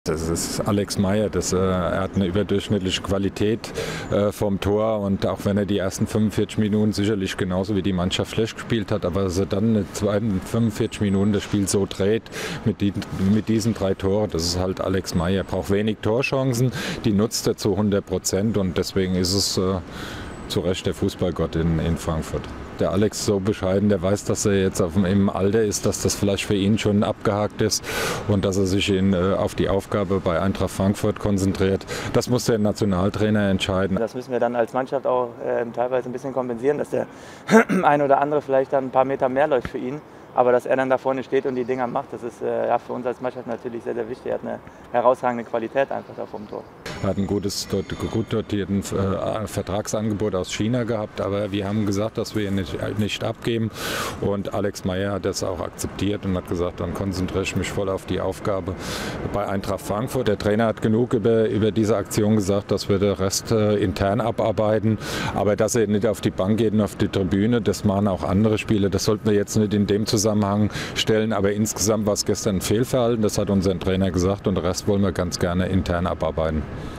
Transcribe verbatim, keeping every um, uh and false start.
Das ist Alex Meyer, das, äh, er hat eine überdurchschnittliche Qualität äh, vom Tor, und auch wenn er die ersten fünfundvierzig Minuten sicherlich genauso wie die Mannschaft schlecht gespielt hat, aber dass er dann in den zweiten fünfundvierzig Minuten das Spiel so dreht mit, die, mit diesen drei Toren, das ist halt Alex Meyer. Er braucht wenig Torchancen, die nutzt er zu hundert Prozent, und deswegen ist es äh, zu Recht der Fußballgott in, in Frankfurt. Der Alex ist so bescheiden, der weiß, dass er jetzt auf, im Alter ist, dass das vielleicht für ihn schon abgehakt ist und dass er sich in, äh, auf die Aufgabe bei Eintracht Frankfurt konzentriert. Das muss der Nationaltrainer entscheiden. Das müssen wir dann als Mannschaft auch äh, teilweise ein bisschen kompensieren, dass der ein oder andere vielleicht dann ein paar Meter mehr läuft für ihn. Aber dass er dann da vorne steht und die Dinger macht, das ist äh, ja, für uns als Mannschaft natürlich sehr, sehr wichtig. Er hat eine herausragende Qualität einfach da vom Tor. Er hat ein gutes, gut dotiertes äh, Vertragsangebot aus China gehabt, aber wir haben gesagt, dass wir ihn nicht, nicht abgeben, und Alex Meyer hat das auch akzeptiert und hat gesagt, dann konzentriere ich mich voll auf die Aufgabe bei Eintracht Frankfurt. Der Trainer hat genug über, über diese Aktion gesagt, dass wir den Rest äh, intern abarbeiten, aber dass er nicht auf die Bank geht und auf die Tribüne, das machen auch andere Spieler, das sollten wir jetzt nicht in dem Zusammenhang stellen, aber insgesamt war es gestern ein Fehlverhalten, das hat unser Trainer gesagt, und den Rest wollen wir ganz gerne intern abarbeiten.